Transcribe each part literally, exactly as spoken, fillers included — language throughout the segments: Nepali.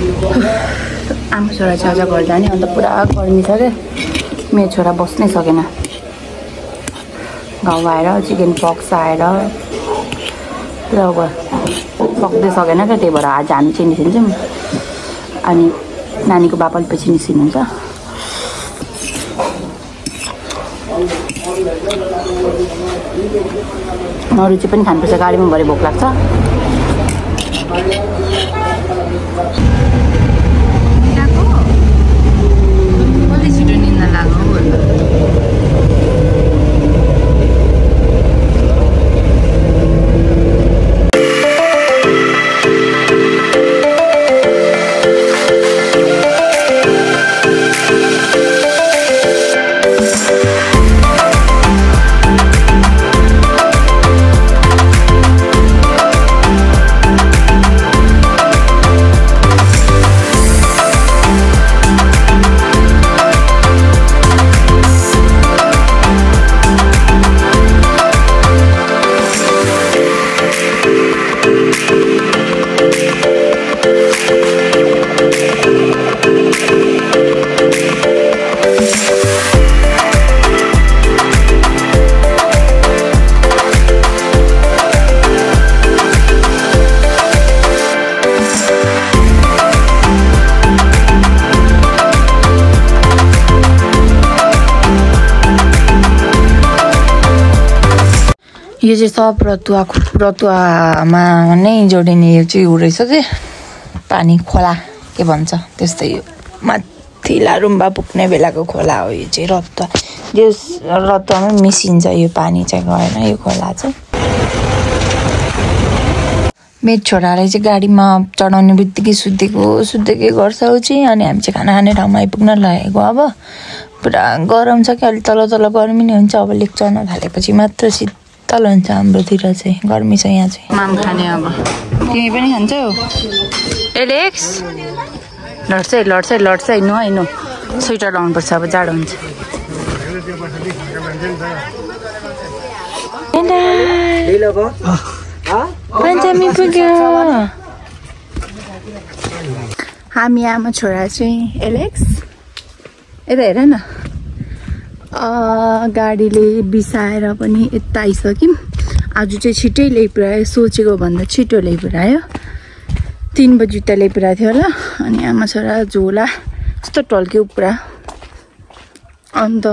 आमा छोरा चाहिँ आज घर जाने अन्त पुरा गर्मी छ क्या मेरो छोरा बस्नै सकेन घाउ आएर चिकन पक्स आएर पुरा सक्दै सकेन क्या त्यही भएर आज हामी चाहिँ निस्किन्छौँ अनि नानीको बाबाले पछि निस्किनुहुन्छ नरुचि पनि खानुपर्छ गाडीमा भरे भोक लाग्छ कति छिटो निन्द लाग्नु यो चाहिँ सब रतुवा रतुवामा नै जोडिने यो चाहिँ हो रहेछ कि पानी खोला के भन्छ त्यस्तै यो माथिला रुम्बा पुग्ने बेलाको खोला हो यो चाहिँ रतुवा यो रतुवामै मिसिन्छ यो पानी चाहिँ गएन यो खोला चाहिँ मेरो छोरालाई चाहिँ गाडीमा चढाउने बित्तिकै सुतेको सुतेकै गर्छ ऊ चाहिँ अनि हामी चाहिँ खाना खाने ठाउँमा आइपुग्न लागेको अब पुरा गरम छ कि अलि तल तल गर्मी नै हुन्छ अब लेक चढ्न थालेपछि मात्र शीतल हुन्छ हाम्रोतिर चाहिँ गर्मी छ यहाँ चाहिँ माम खाने अब तिमी पनि खान्छौ एलेक्स लड्छ है लड्छ है लड्छ है नो है नो स्वेटर लाउनुपर्छ अब जाडो हुन्छ पञ्चमी पुग्यो हामी आमा छोरा चाहिँ एलेक्स यता हेर न गाडीले बिसाएर पनि यता आइसक्यौँ आज चाहिँ छिटै ल्याइपुऱ्यायो सोचेको भन्दा छिटो ल्याइपुऱ्यायो तीन बजी उता ल्याइपुऱ्याएको थियो होला अनि आमा छोरा झोला यस्तो टल्क्यो पुरा अन्त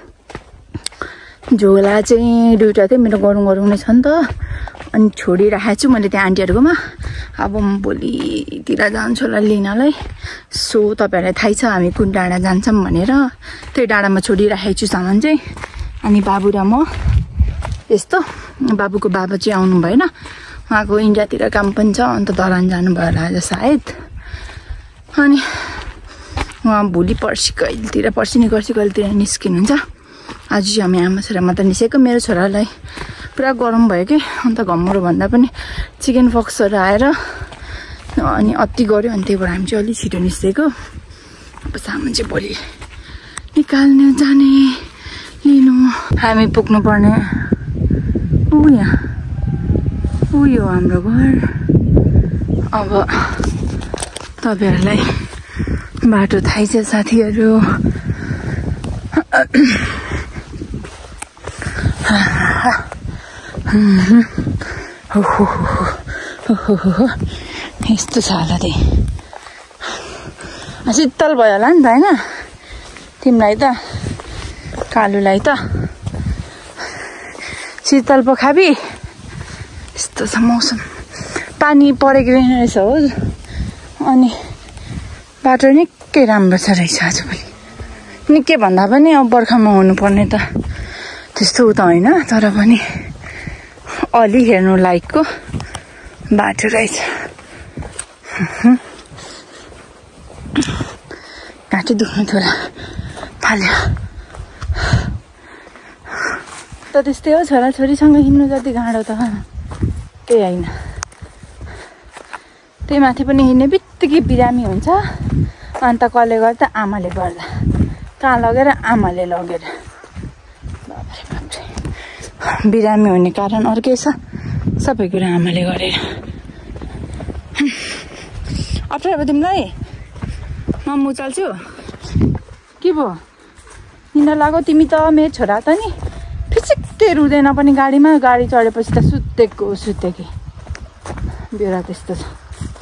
झोला चाहिँ दुइटा थियो मेरो गरौँ गरौँ नै छ नि त अनि छोडिराखेको छु मैले त्यहाँ आन्टीहरूकोमा अब म भोलितिर जान्छु होला लिनलाई सो तपाईँहरूलाई थाहै छ हामी कुन डाँडा जान्छौँ भनेर त्यो डाँडामा छोडिराखेको छु सामान चाहिँ अनि बाबु र म यस्तो बाबुको बाबा चाहिँ आउनु भएन उहाँको इन्डियातिर काम पनि छ अन्त दलान जानुभयो होला आज सायद अनि उहाँ भोलि पर्सि कहिलेतिर पर्सि नि पर्सि कहिलेतिर निस्किनुहुन्छ आज चाहिँ हामी आमा छोरा मात्र निस्केको मेरो छोरालाई पुरा गरम भयो कि अन्त घम्मरो भन्दा पनि चिकन पक्सहरू आएर अनि अति गऱ्यो अनि त्यही भएर हामी चाहिँ अलिक छिटो निस्केको अब सामान चाहिँ भोलि निकाल्ने जाने लिनु हामी पुग्नुपर्ने ऊ यहाँ ऊ यो हाम्रो घर अब तपाईँहरूलाई बाटो थाहै छ साथीहरू यस्तो छ होला त्यही शीतल भयो होला नि त होइन तिमीलाई त कालुलाई त शीतल पो खाबी यस्तो छ मौसम पानी परेको रहेछ हो अनि बाटो निकै राम्रो छ रहेछ आजभोलि निकै भन्दा पनि अब बर्खामा हुनुपर्ने त त्यस्तो त होइन तर पनि अलि हेर्नु लायकको बाटो रहेछ घाँटी दुख्नु थोला थाल्यो त त्यस्तै हो छोराछोरीसँग हिँड्नु जति गाँडो त त्यही होइन त्यही माथि पनि हिँड्ने बित्तिकै बिरामी हुन्छ अन्त कसले गर्दा आमाले गर्दा कहाँ लगेर आमाले लगेर बाबरे बाबरे बिरामी हुने कारण अर्कै छ सबै कुरा आमाले गरेर अब मात्रै अब तिमीलाई म चल्छु के भयो निन्दा लाग्यो तिमी त मेरो छोरा त नि फिचिक्कै रुँदैन पनि गाडीमा गाडी चढेपछि त सुतेको सुतेकी बेहोरा त्यस्तो छ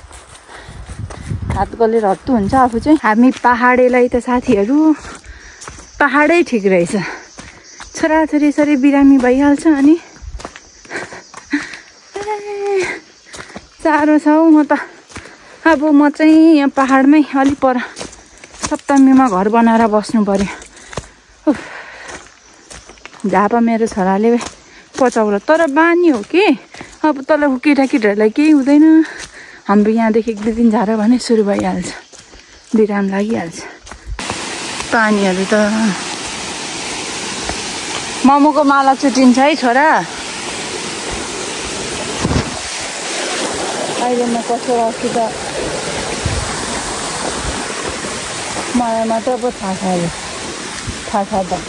हात गलेर हत्तु हुन्छ आफू चाहिँ हामी पहाडेलाई त साथीहरू पहाडै ठिक रहेछ छोराछोरी यसरी बिरामी भइहाल्छ अनि साह्रो छ हौ म त अब म चाहिँ यहाँ पहाडमै अलिक पर सप्तमीमा घर बनाएर बस्नु पर्यो झापा मेरो छोराले पचाउला तर बानी हो कि अब तल केटाकेटीहरूलाई केही हुँदैन हाम्रो यहाँदेखि एक दुई दिन झार भने सुरु भइहाल्छ बिराम लागिहाल्छ पानीहरू त मोमोको माला चुटिन्छ है छोरा अहिले म कसो अस्ति त मलाई मात्र पो थाहा छ अहिले थाहा छ त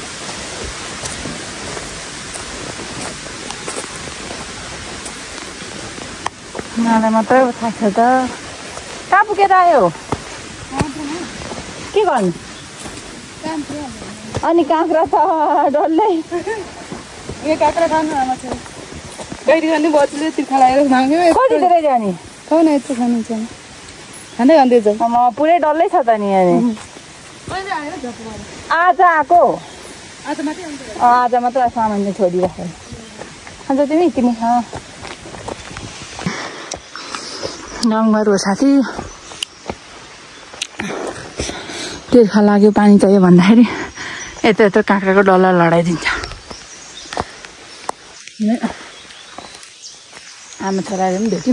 मलाई मात्रै पो थाहा छ त कहाँ पुगेर आयो के गर्नु अनि काँक्रा त डल्लै ए काँक्रा खानु आमा छ कहिले खाने बच्चाले तिर्खा लागेर माग्यो कति धेरै जाने खाउ न यस्तो खानुहुन्छ खाँदै खाँदै जाऊ म पुरै डल्लै छ त नि यहाँ कहिले आएर झप्पो आज आएको आज मात्रै आउँछ आज मात्र सामान चाहिँ छोडिराखेँ अन्त तिमी तिमी गाउँघर हो साथी तिर्खा लाग्यो पानी चाहियो भन्दाखेरि यता यता काँक्राको डल्ला लडाइदिन्छ आमा छोराले पनि भेट्यौँ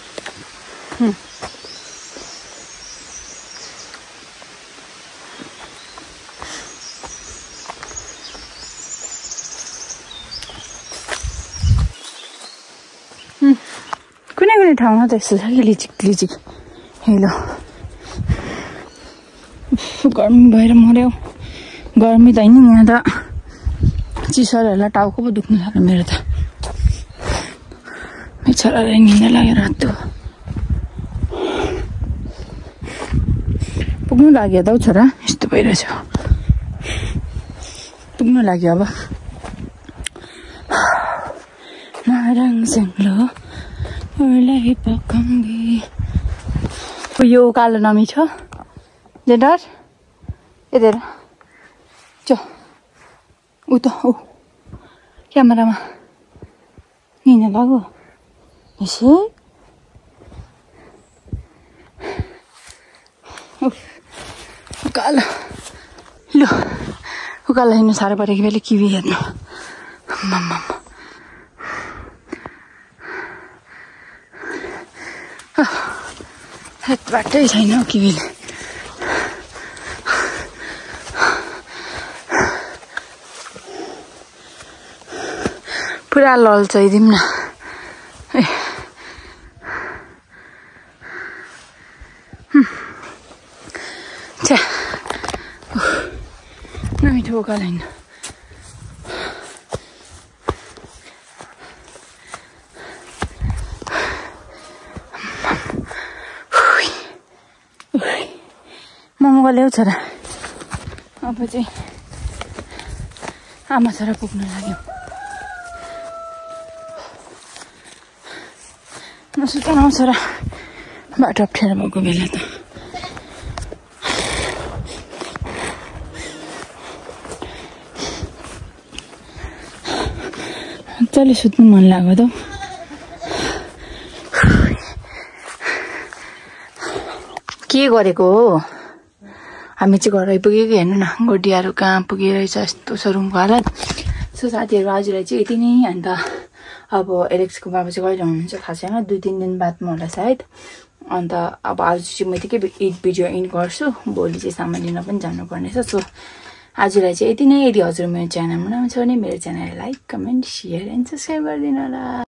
कुनै कुनै ठाउँमा त यस्तो छ कि लिचिक लिचिक हेलो गर्मी भएर मऱ्यो गर्मी त होइन यहाँ त चिसोहरूलाई टाउको पो दुख्नु थाल्यो मेरो त मेरो छोरालाई निन्दा लागेर रातो पुग्नु लाग्यो त हौ छोरा यस्तो भइरहेछ पुग्नु लाग्यो अब नाराङसँगलो ओलाई पकाउँगी यो कालो नमी छ जेन्डर यता चो ऊ त ऊ क्यामेरामा निन्दा लाग्यो यसो उकालो लु उकालो हिँड्नु साह्रो परेको बेला किवी हेर्नु मम्मा बाटै छैन हौ किवीले पुरा लल्चाइदिउँ न ए छ्या नमिठो उकालो हिँड्नु मोमो ल्याउ छोरा अब चाहिँ आमा छोरा पुग्नु लाग्यो नसुताउनु छोरा बाटो अप्ठ्यारो भएको बेला त मजाले सुत्नु मन लाग्यो त के गरेको हो हामी चाहिँ घर आइपुग्यो कि हेर्नु न गोडियाहरू कहाँ पुगिरहेछ यस्तो छ रुमको हालत सो साथीहरू आजलाई चाहिँ यति नै अन्त अब एलेक्सको बाबा चाहिँ कहिले हुनुहुन्छ थाहा छैन दुई तिन दिन बादमा होला सायद अन्त अब आज चाहिँ म यतिकै एक भिडियो इन गर्छु भोलि चाहिँ सामान लिन पनि जानुपर्नेछ सो आजलाई चाहिँ यति नै यदि हजुर मेरो च्यानलमा नहुनुहुन्छ भने मेरो च्यानललाई like comment share and subscribe गरिदिनु होला।